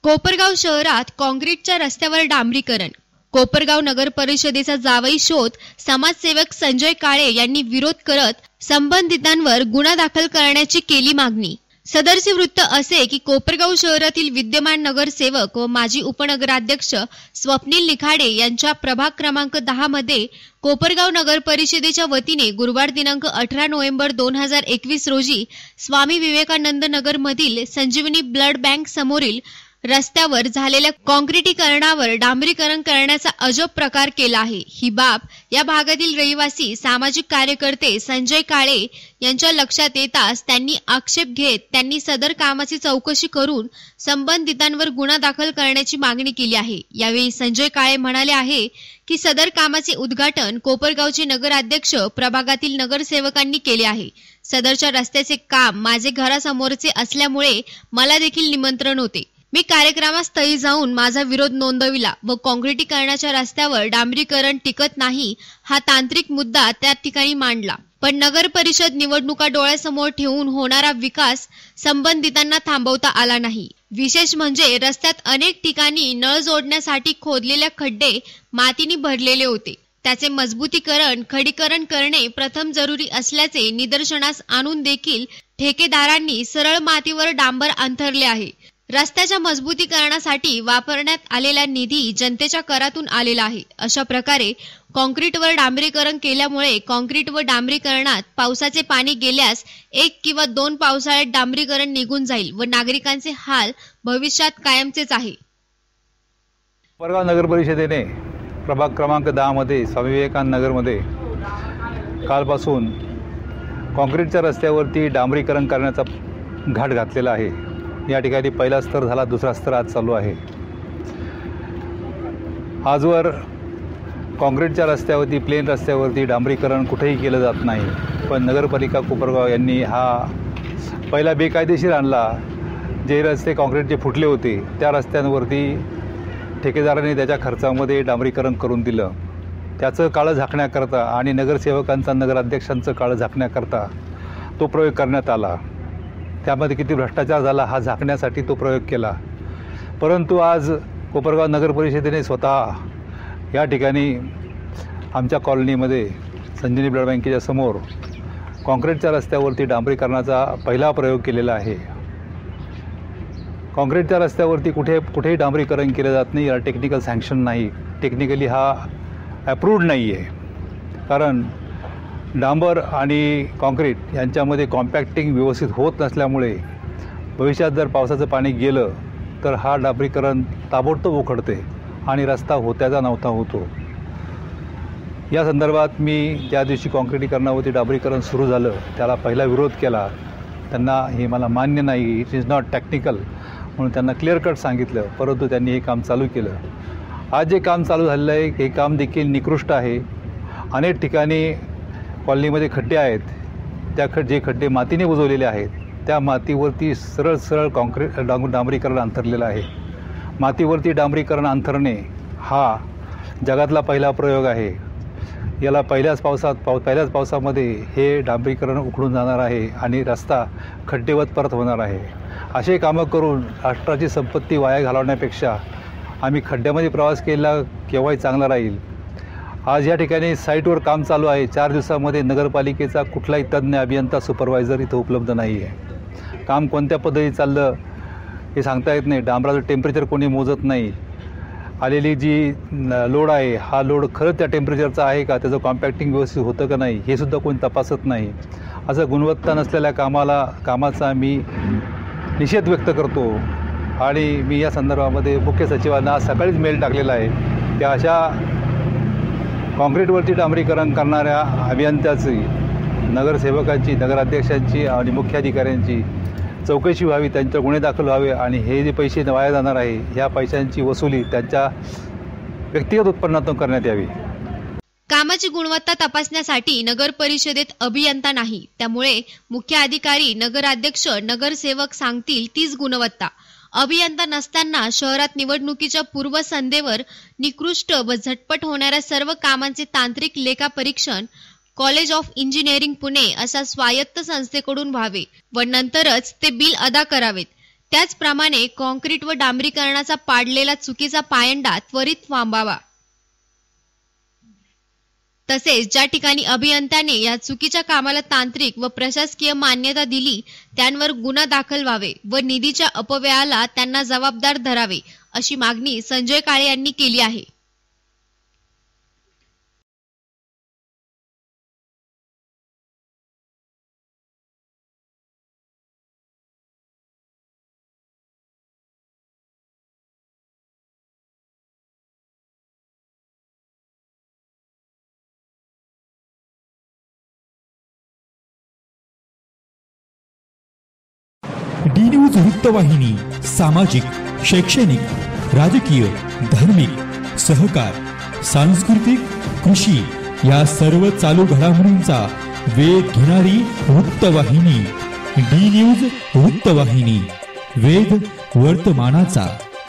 कोपरगाव शहरात काँक्रीटच्या रस्त्यावर डांबरीकरण. कोपरगाव नगर परिषदेचा जावई शोध समाजसेवक संजय काळे यांनी विरोध करत संबंधितांवर गुन्हा दाखल करण्याची केली मागणी. सदरचे वृत्त असे की कोपरगाव शहरातील विद्यमान नगरसेवक व माजी उपनगराध्यक्ष स्वप्नील निखाडे यांच्या प्रभाग क्रमांक 10 मध्ये कोपरगाव नगर परिषदेच्या वतीने गुरुवार दिनांक 18 नोव्हेंबर 2021 रोजी स्वामी विवेकानंद नगर मधील संजीवनी ब्लड बँक समोरील रस्त्यावर झालेल्या काँक्रिटीकरणावर डांबरीकरण करण्याचा अजब प्रकार केला आहे. ही बाब या भागातील रहिवासी सामाजिक कार्यकर्ते संजय काळे यांच्या लक्षात येताच त्यांनी आक्षेप घेत त्यांनी सदर कामाची चौकशी करून संबंधितांवर गुन्हा दाखल करण्याची मागणी केली आहे. यावेळी संजय काळे म्हणाले आहे की सदर कामाचे उद्घाटन कोपरगावचे नगराध्यक्ष प्रभागातील नगरसेवकांनी केले आहे. सदरच्या रस्त्याचे काम माझे घरासमोरचे असल्यामुळे मला देखील निमंत्रण होते. मी कार्यक्रमास्थळी जाऊन माझा विरोध नोंदविला व काँक्रिटीकरणाच्या रस्त्यावर डांबरीकरण टिकत नाही हा तांत्रिक मुद्दा त्या ठिकाणी मांडला. पण नगर परिषद निवडणुका डोळ्यासमोर ठेवून होणारा विकास संबंधितांना थांबवता आला नाही. विशेष म्हणजे रस्त्यात अनेक ठिकाणी नळ जोडण्यासाठी खोदलेल्या खड्डे मातीने भरलेले होते. त्याचे मजबूतीकरण खडीकरण करणे प्रथम जरुरी असल्याचे निदर्शनास आणून देखील ठेकेदारांनी सरळ मातीवर डांबर अंथरले आहे. रस्त्याच्या मजबूतीकरणासाठी वापरण्यात आलेला निधी जनतेच्या करातून आलेला आहे. अशा प्रकारे काँक्रीटवर डांबरीकरण केल्यामुळे काँक्रीट व डांबरीकरणात पावसाचे पाणी गेल्यास 1 किंवा 2 पावसाळ्यात डांबरीकरण निघून जाईल व नागरिकांचे हाल भविष्यात कायमचेच आहे. कोपरगाव नगर परिषदेने प्रभाग क्रमांक 10 मध्ये स्वामी विवेकानंद नगरमध्ये कालपासून काँक्रीटच्या रस्त्यावरती डांबरीकरण करण्याचा घाट घातलेला आहे. या ठिकाणी पहिला स्तर झाला, दुसरा स्तर आज चालू आहे. आजवर काँक्रीटच्या रस्त्यावरती प्लेन रस्त्यावरती डांबरीकरण कुठेही केलं जात नाही. पण नगरपालिका कोपरगाव यांनी हा पहिला बेकायदेशीर आणला. जे रस्ते काँक्रीटचे फुटले होते त्या रस्त्यांवरती ठेकेदारांनी त्याच्या खर्चामध्ये डांबरीकरण करून दिलं. त्याचं काळं झाकण्याकरता आणि नगरसेवकांचा नगराध्यक्षांचं काळं झाकण्याकरता तो प्रयोग करण्यात आला. त्यामध्ये किती भ्रष्टाचार झाला हा झाकण्यासाठी तो प्रयोग केला. परंतु आज कोपरगाव नगर परिषदेने स्वतः या ठिकाणी आमच्या कॉलनीमध्ये संजीवनी ब्लड बँकेच्या समोर काँक्रीटच्या रस्त्यावरती डांबरीकरणाचा पहिला प्रयोग केलेला आहे. काँक्रीटच्या रस्त्यावरती कुठेही डांबरीकरण केलं जात नाही. याला टेक्निकल सँक्शन नाही, टेक्निकली हा अप्रूव्ड नाही आहे. कारण डांबर आणि काँक्रीट यांच्यामध्ये कॉम्पॅक्टिंग व्यवस्थित होत नसल्यामुळे भविष्यात जर पावसाचं पाणी गेलं तर हा डांबरीकरण ताबडतोब उखडते आणि रस्ता होत्याचा नव्हता होतो. या संदर्भात मी ज्या दिवशी काँक्रिटीकरणावरती डांबरीकरण सुरू झालं त्याला पहिला विरोध केला. त्यांना हे मला मान्य नाही, इट इज नॉट टेक्निकल म्हणून त्यांना क्लिअर कट सांगितलं. परंतु त्यांनी हे काम चालू केलं. आज जे काम चालू झालेलं आहे हे काम देखील निकृष्ट आहे. अनेक ठिकाणी कॉलनीमध्ये खड्डे आहेत. जे खड्डे मातीने बुजवलेले आहेत त्या मातीवरती सरळ डांबरीकरण अंथरलेलं आहे. मातीवरती डांबरीकरण अंथरणे हा जगातला पहिला प्रयोग आहे. याला पहिल्याच पावसामध्ये हे डांबरीकरण उखडून जाणार आहे आणि रस्ता खड्डेवत परत होणार आहे. असे कामं करून राष्ट्राची संपत्ती वाया घालवण्यापेक्षा आम्ही खड्ड्यामध्ये प्रवास केला केव्हाही चांगला राहील. आज या ठिकाणी साईटवर काम चालू आहे. 4 दिवसामध्ये नगरपालिकेचा कुठलाही तज्ज्ञ अभियंता सुपरवायझर इथं उपलब्ध नाही आहे. काम कोणत्या पद्धतीत चाललं हे सांगता येत नाही. डांबराचं टेम्परेचर कोणी मोजत नाही. आलेली जी लोड आहे हा लोड खरंच त्या टेम्परेचरचा आहे का, त्याचं कॉम्पॅक्टिंग व्यवस्थित होतं का नाही हे सुद्धा कोणी तपासत नाही. असं गुणवत्ता नसलेल्या कामाचा मी निषेध व्यक्त करतो आणि मी या संदर्भामध्ये मुख्य सचिवांना आज सकाळीच मेल टाकलेला आहे की अशा काँक्रीटवरती डांबरीकरण करणाऱ्या अभियंत्याची, नगरसेवकांची, नगराध्यक्षांची आणि मुख्य अधिकाऱ्यांची चौकशी व्हावी, त्यांच्यावर गुन्हे दाखल व्हावे आणि हे जे पैसे वाया जाणार आहे ह्या पैशांची वसुली त्यांच्या व्यक्तिगत उत्पन्नातून करण्यात यावी. कामाची गुणवत्ता तपासण्यासाठी नगर परिषदेत अभियंता नाही. त्यामुळे मुख्य अधिकारी, नगराध्यक्ष, नगरसेवक सांगतील तीच गुणवत्ता. अभियंता नसताना शहरात निवडणुकीच्या पूर्वसंध्येवर निकृष्ट व झटपट होणाऱ्या सर्व कामांचे तांत्रिक लेखापरीक्षण कॉलेज ऑफ इंजिनिअरिंग पुणे अशा स्वायत्त संस्थेकडून व्हावे व नंतरच ते बिल अदा करावेत. त्याचप्रमाणे काँक्रीट व डांबरीकरणाचा पाडलेला चुकीचा पायंडा त्वरित थांबावा। तसेच ज्या ठिकाणी अभियंत्याने या चुकीच्या कामाला तांत्रिक व प्रशासकीय मान्यता दिली त्यांवर गुन्हा दाखल व्हावे व निधीच्या अपव्ययाला त्यांना जबाबदार धरावे, अशी मागणी संजय काळे यांनी केली आहे। डी न्यूज वृत्तवाहिनी सामाजिक, शैक्षणिक, राजकीय, धार्मिक, सहकार, सांस्कृतिक, कृषी या सर्व चालू घडामोडींचा वेध घेणारी वृत्तवाहिनी। डी न्यूज वृत्तवाहिनी, वेध वर्तमानाचा।